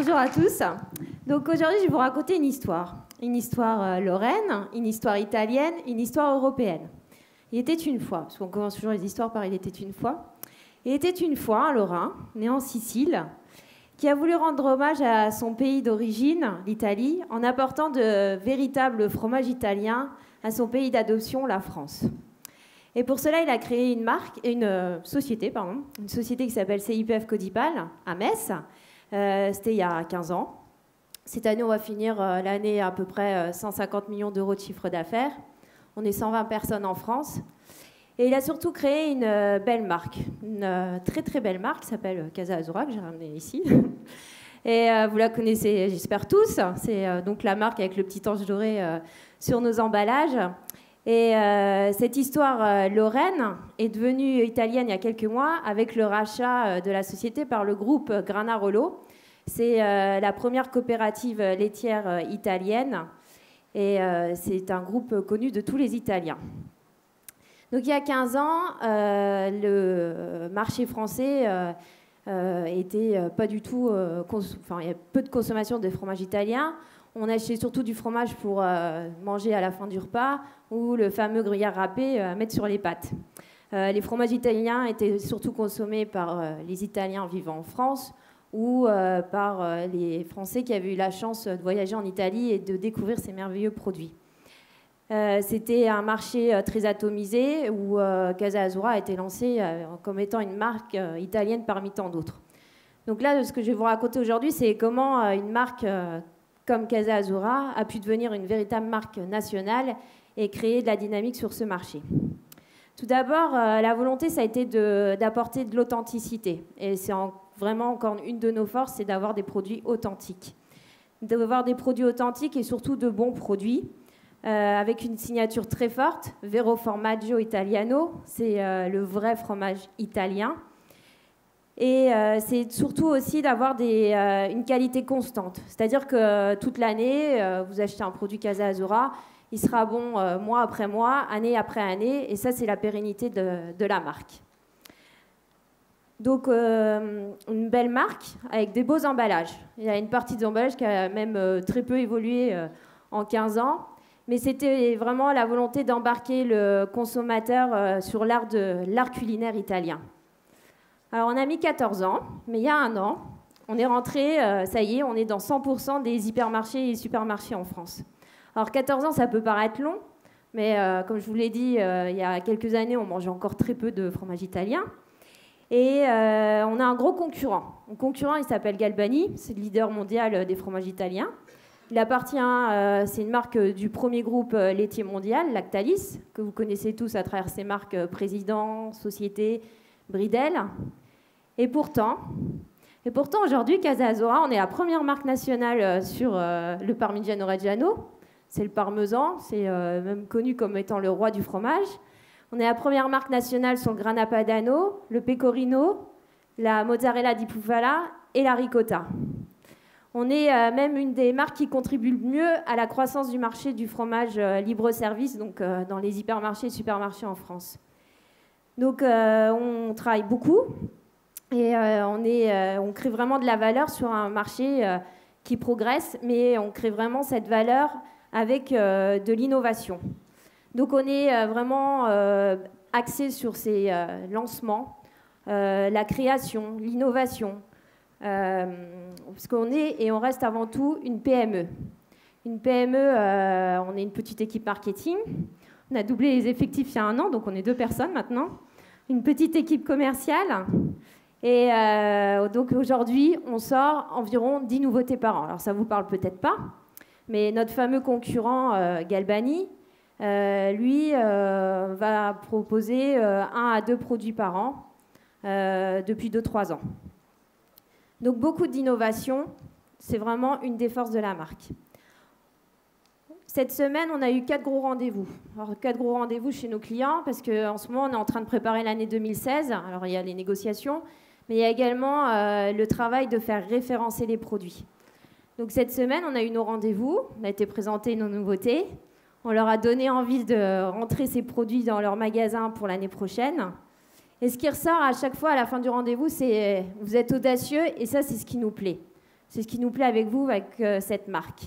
Bonjour à tous. Donc aujourd'hui, je vais vous raconter une histoire. Une histoire lorraine, une histoire italienne, une histoire européenne. Il était une fois, parce qu'on commence toujours les histoires par « il était une fois ». Il était une fois un Lorrain, né en Sicile, qui a voulu rendre hommage à son pays d'origine, l'Italie, en apportant de véritables fromages italiens à son pays d'adoption, la France. Et pour cela, il a créé une société qui s'appelle CIPF Codipal, à Metz. C'était il y a 15 ans. Cette année, on va finir l'année à peu près 150 millions d'euros de chiffre d'affaires. On est 120 personnes en France. Et il a surtout créé une belle marque, une très très belle marque qui s'appelle Casa Azzurra, que j'ai ramenée ici. Et vous la connaissez, j'espère tous. C'est donc la marque avec le petit ange doré sur nos emballages. Et cette histoire lorraine est devenue italienne il y a quelques mois avec le rachat de la société par le groupe Granarolo. C'est la première coopérative laitière italienne et c'est un groupe connu de tous les Italiens. Donc il y a 15 ans, le marché français était pas du tout... il y a peu de consommation de fromage italien. On achetait surtout du fromage pour manger à la fin du repas ou le fameux gruyère râpé à mettre sur les pâtes. Les fromages italiens étaient surtout consommés par les Italiens vivant en France ou par les Français qui avaient eu la chance de voyager en Italie et de découvrir ces merveilleux produits. C'était un marché très atomisé où Casa Azzurra a été lancé comme étant une marque italienne parmi tant d'autres. Donc là, ce que je vais vous raconter aujourd'hui, c'est comment une marque comme Casa Azzurra a pu devenir une véritable marque nationale et créer de la dynamique sur ce marché. Tout d'abord, la volonté, ça a été d'apporter de l'authenticité. Et c'est vraiment encore une de nos forces, c'est d'avoir des produits authentiques. D'avoir des produits authentiques et surtout de bons produits, avec une signature très forte, Vero Formaggio Italiano, c'est le vrai fromage italien. Et c'est surtout aussi d'avoir une qualité constante. C'est-à-dire que toute l'année, vous achetez un produit Casa Azzurra, il sera bon mois après mois, année après année, et ça, c'est la pérennité de la marque. Donc, une belle marque avec des beaux emballages. Il y a une partie des emballages qui a même très peu évolué en 15 ans, mais c'était vraiment la volonté d'embarquer le consommateur sur l'art culinaire italien. Alors, on a mis 14 ans, mais il y a un an, on est rentré, ça y est, on est dans 100% des hypermarchés et supermarchés en France. Alors, 14 ans, ça peut paraître long, mais comme je vous l'ai dit, il y a quelques années, on mangeait encore très peu de fromage italien. Et on a un gros concurrent. Le concurrent, il s'appelle Galbani, c'est le leader mondial des fromages italiens. Il appartient, c'est une marque du premier groupe laitier mondial, Lactalis, que vous connaissez tous à travers ses marques Président, Société, Bridel. Et pourtant aujourd'hui, Casa Azzurra, on est la première marque nationale sur le Parmigiano Reggiano. C'est le parmesan, c'est même connu comme étant le roi du fromage. On est la première marque nationale sur le Grana Padano, le Pecorino, la Mozzarella di Bufala et la Ricotta. On est même une des marques qui contribue le mieux à la croissance du marché du fromage libre-service, donc dans les hypermarchés et supermarchés en France. Donc on travaille beaucoup et on crée vraiment de la valeur sur un marché qui progresse, mais on crée vraiment cette valeur avec de l'innovation. Donc on est vraiment axé sur ces lancements, la création, l'innovation, parce qu'on est et on reste avant tout une PME. Une PME, on est une petite équipe marketing. On a doublé les effectifs il y a un an, donc on est 2 personnes maintenant. Une petite équipe commerciale. Et donc aujourd'hui, on sort environ 10 nouveautés par an. Alors ça ne vous parle peut-être pas, mais notre fameux concurrent Galbani, lui, va proposer 1 à 2 produits par an depuis 2-3 ans. Donc beaucoup d'innovation, c'est vraiment une des forces de la marque. Cette semaine, on a eu 4 gros rendez-vous. Alors 4 gros rendez-vous chez nos clients parce qu'en ce moment, on est en train de préparer l'année 2016. Alors il y a les négociations, mais il y a également le travail de faire référencer les produits. Donc cette semaine, on a eu nos rendez-vous, on a été présenter nos nouveautés. On leur a donné envie de rentrer ces produits dans leur magasin pour l'année prochaine. Et ce qui ressort à chaque fois à la fin du rendez-vous, c'est vous êtes audacieux et ça, c'est ce qui nous plaît. C'est ce qui nous plaît avec vous, avec cette marque.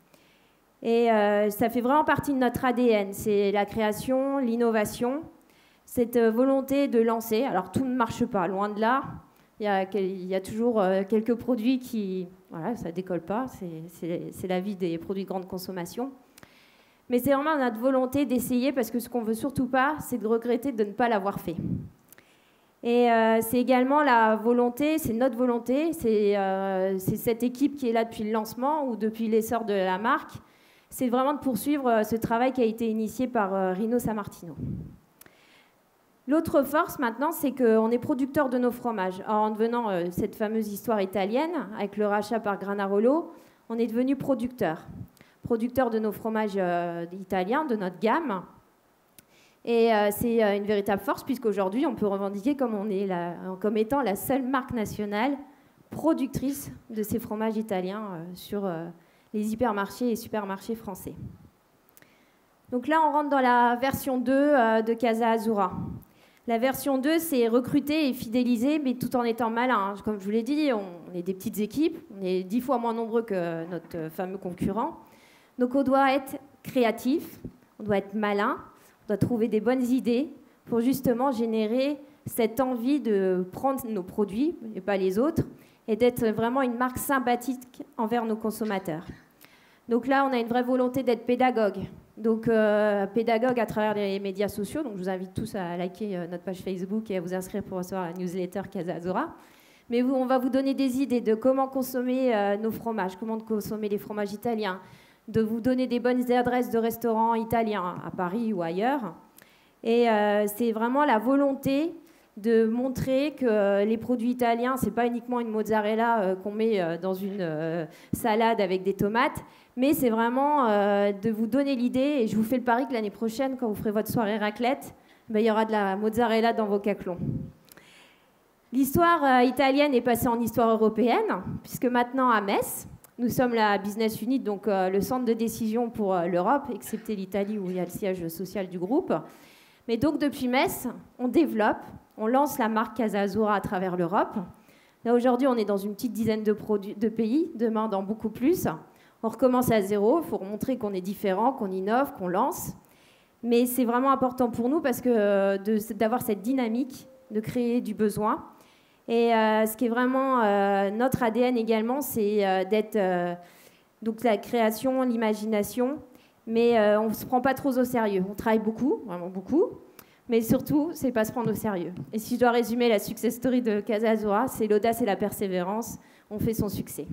Et ça fait vraiment partie de notre ADN. C'est la création, l'innovation, cette volonté de lancer. Alors tout ne marche pas, loin de là. Il y a toujours quelques produits qui... Voilà, ça ne décolle pas. C'est la vie des produits de grande consommation. Mais c'est vraiment notre volonté d'essayer, parce que ce qu'on ne veut surtout pas, c'est de regretter de ne pas l'avoir fait. Et c'est également la volonté, c'est notre volonté, c'est cette équipe qui est là depuis le lancement ou depuis l'essor de la marque. C'est vraiment de poursuivre ce travail qui a été initié par Rino Sammartino. L'autre force maintenant, c'est qu'on est producteur de nos fromages. Alors, en devenant cette fameuse histoire italienne, avec le rachat par Granarolo, on est devenu producteur de nos fromages italiens, de notre gamme. Et c'est une véritable force, puisqu'aujourd'hui, on peut revendiquer comme étant la seule marque nationale productrice de ces fromages italiens sur les hypermarchés et supermarchés français. Donc là, on rentre dans la version 2 de Casa Azzurra. La version 2, c'est recruter et fidéliser, mais tout en étant malin. Comme je vous l'ai dit, on est des petites équipes, on est 10 fois moins nombreux que notre fameux concurrent. Donc on doit être créatif, on doit être malin, on doit trouver des bonnes idées pour justement générer cette envie de prendre nos produits, et pas les autres, et d'être vraiment une marque sympathique envers nos consommateurs. Donc là, on a une vraie volonté d'être pédagogue. Donc pédagogue à travers les médias sociaux. Donc je vous invite tous à liker notre page Facebook et à vous inscrire pour recevoir la newsletter Casa Azzurra. Mais on va vous donner des idées de comment consommer nos fromages, comment consommer les fromages italiens, de vous donner des bonnes adresses de restaurants italiens à Paris ou ailleurs. Et c'est vraiment la volonté de montrer que les produits italiens, c'est pas uniquement une mozzarella qu'on met dans une salade avec des tomates, mais c'est vraiment de vous donner l'idée, et je vous fais le pari que l'année prochaine, quand vous ferez votre soirée raclette, il y aura de la mozzarella dans vos caclons. L'histoire italienne est passée en histoire européenne, puisque maintenant à Metz, nous sommes la business unit, donc le centre de décision pour l'Europe, excepté l'Italie où il y a le siège social du groupe. Mais donc depuis Metz, on développe, on lance la marque Casa Azzurra à travers l'Europe. Là aujourd'hui, on est dans une petite dizaine de pays, demain dans beaucoup plus. On recommence à zéro, il faut montrer qu'on est différent, qu'on innove, qu'on lance. Mais c'est vraiment important pour nous parce que d'avoir cette dynamique, de créer du besoin. Et ce qui est vraiment notre ADN également, c'est d'être donc la création, l'imagination. Mais on ne se prend pas trop au sérieux. On travaille beaucoup, vraiment beaucoup. Mais surtout, c'est pas se prendre au sérieux. Et si je dois résumer la success story de Casa Azzurra, c'est l'audace et la persévérance. On fait son succès.